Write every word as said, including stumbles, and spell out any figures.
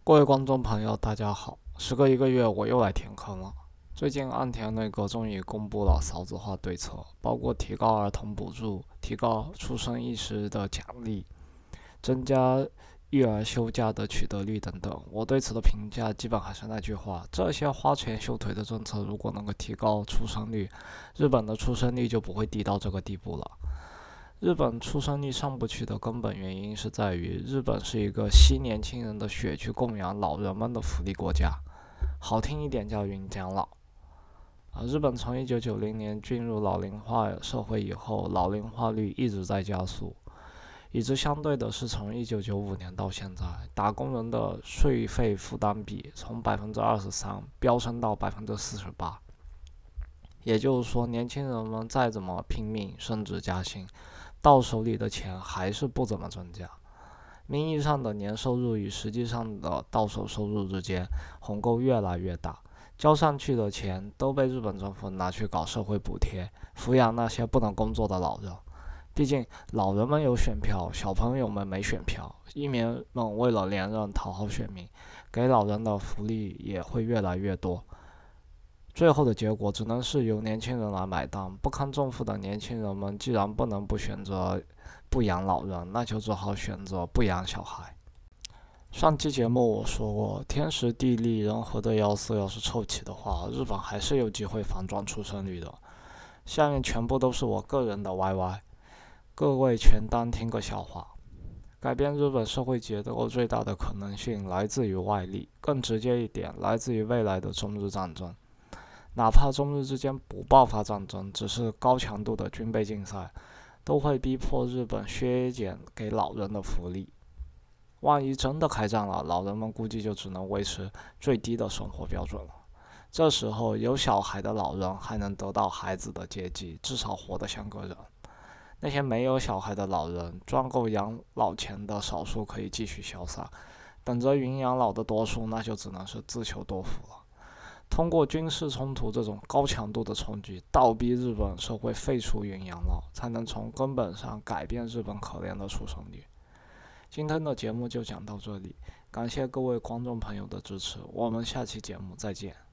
各位观众朋友，大家好！时隔一个月，我又来填坑了。最近岸田内阁终于公布了少子化对策，包括提高儿童补助、提高出生意时的奖励、增加育儿休假的取得率等等。我对此的评价基本还是那句话：这些花拳绣腿的政策，如果能够提高出生率，日本的出生率就不会低到这个地步了。日本出生率上不去的根本原因是在于，日本是一个吸年轻人的血去供养老人们的福利国家，好听一点叫云养老。啊，日本从一九九零年进入老龄化社会以后，老龄化率一直在加速。与之相对的是，从一九九五年到现在，打工人的税费负担比从百分之二十三飙升到百分之四十八。也就是说，年轻人们再怎么拼命升职加薪，到手里的钱还是不怎么增加。名义上的年收入与实际上的到手收入之间鸿沟越来越大，交上去的钱都被日本政府拿去搞社会补贴，抚养那些不能工作的老人。毕竟老人们有选票，小朋友们没选票，议员们为了连任讨好选民，给老人的福利也会越来越多。最后的结果只能是由年轻人来买单。不堪重负的年轻人们既然不能不选择不养老人，那就只好选择不养小孩。上期节目我说过，天时地利人和的要素要是凑齐的话，日本还是有机会反转出生率的。下面全部都是我个人的 Y Y， 各位全当听个笑话。改变日本社会结构最大的可能性来自于外力，更直接一点，来自于未来的中日战争。哪怕中日之间不爆发战争，只是高强度的军备竞赛，都会逼迫日本削减给老人的福利。万一真的开战了，老人们估计就只能维持最低的生活标准了。这时候有小孩的老人还能得到孩子的阶级，至少活得像个人。那些没有小孩的老人，赚够养老钱的少数可以继续潇洒，等着云养老的多数，那就只能是自求多福了。通过军事冲突这种高强度的冲击，倒逼日本社会废除云养老，才能从根本上改变日本可怜的出生率。今天的节目就讲到这里，感谢各位观众朋友的支持，我们下期节目再见。